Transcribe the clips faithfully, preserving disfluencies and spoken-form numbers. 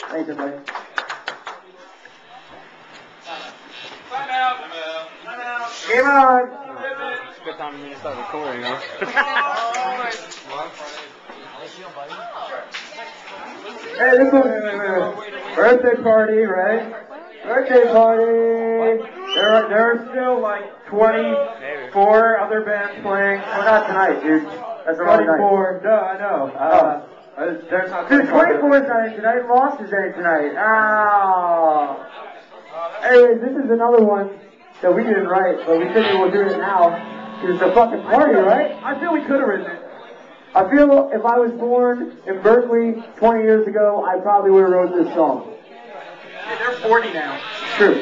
Thank you, buddy. Time out. Time out. Game on. It's a good time for me to start recording, huh? Hey, this is birthday party, right? Birthday party. There are, there are still like twenty-four other bands playing. Well, not tonight, dude. That's the wrong night. twenty-four. No, I know. Uh, oh. There's not dude, twenty-four is not in tonight. Lost is in tonight. Oh. Anyways, this is another one that we didn't write, but we figured we'll do it now. It's a fucking party, right? I feel we could have written it. I feel if I was born in Berkeley twenty years ago, I probably would have wrote this song. Hey, they're forty now. True.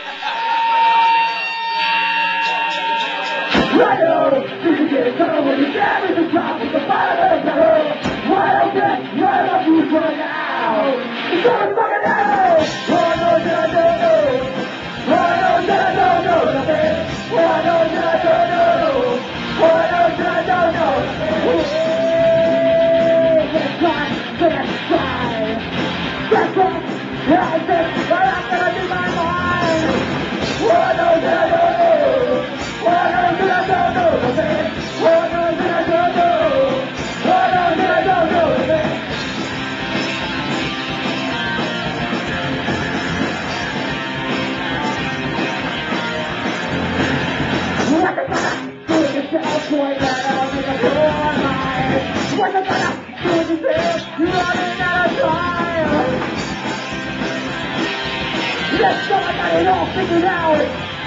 Right on, you can get it done when you got it, the top of the fire, the hell. Right on, get right up, who's right now? It's gonna fucking hell. Oh, no, that I don't know. Oh, no, that I don't know nothing. Oh, no, that I don't know. Oh, no, that I don't know nothing. That's right, that's right. That's right. Yeah, that's right, I'm gonna be my mind. Oh, no, that I don't know. Oh, no, that I don't know nothing. Oh, no, that I don't know. Oh, no, that I don't know nothing. What the fuck? Do yourself, boy, that I'll make a fool of mine. What the fuck? Do yourself, you're running out of time. Let's go, I got it all figured out.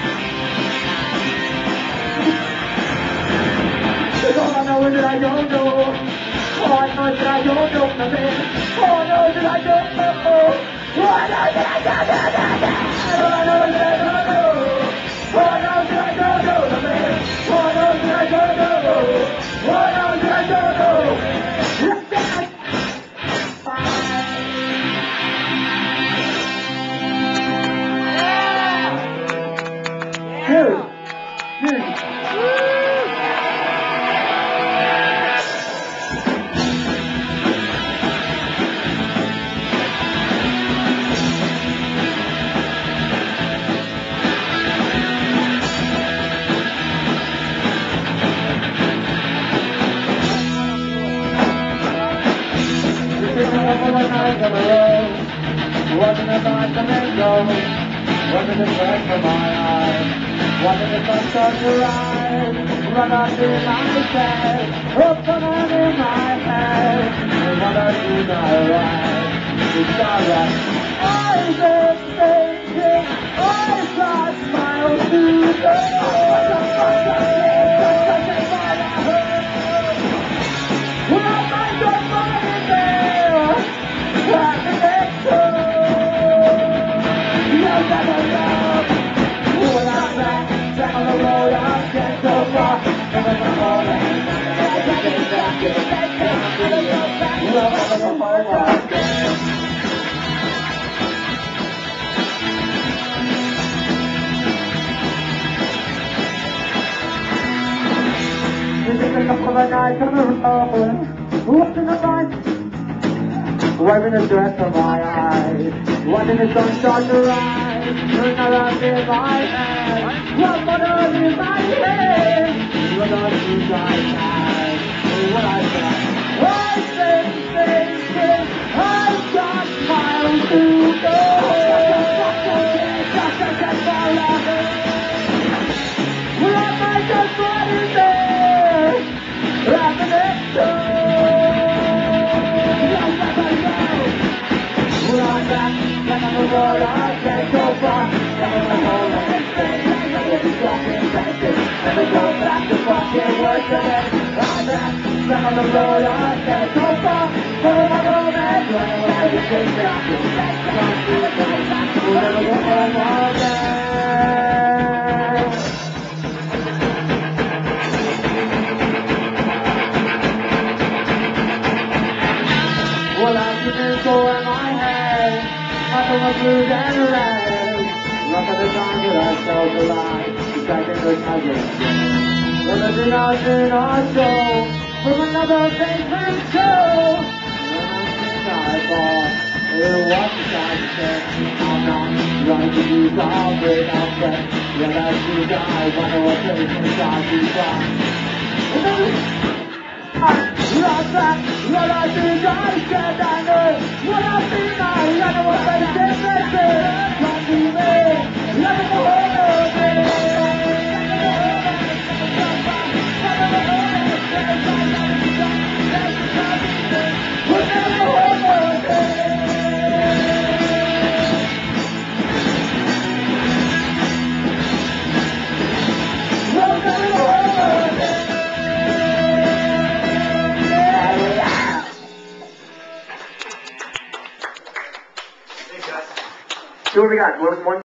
Cause all I know is that I don't know. All I know is that I don't know nothing. All I know is that I don't know. All I know is that I don't know nothing. All I know is that I don't know. All I know is that I don't know nothing. All I know is that I don't know. All I know is that I don't know. Let's dance. Dude, dude. Wasn't about to let go, wasn't the sweat from my eyes, wasn't the sun start to rise, run up in my bed, open on in my head, and what I do not rise, it's alright. I've been thinking, I've got smiles to go, well, I might go running there, at the next door. When I'm back, back on the road, I've been so far. And when I'm home, I'm getting back, getting back, getting back, well, I'm on the hard road. This is a couple of nights on the road, looking at my wiping the sweat from my eyes, watching the sun start to rise, turn around in my head, what on earth is my head? What on earth is my head? What I got? I've been thinking, I've got miles to go. Well, I might just run in there, at the next door. Well, I'm back, back on the road, I've been so far. Back on the road, I've been thinking, I'm getting fucking tested. Never go back to fucking work again. I'm back, back on the road, I've been so far. Follow my romance, running away with this doctor. We'll never go home again. Well, I didn't go in my head, up on my blues and red. Rock at the time that I felt alive, back in the cousin. Well, I did not do not go from another basement show. And I think I thought it what the guys said. I'm not right to do all without that. When I see the guy, wonder what they can try to find. Love that, what I think I said I know. What I think I, I know what they said they said. Don't be me, let me go See what we got. What was one?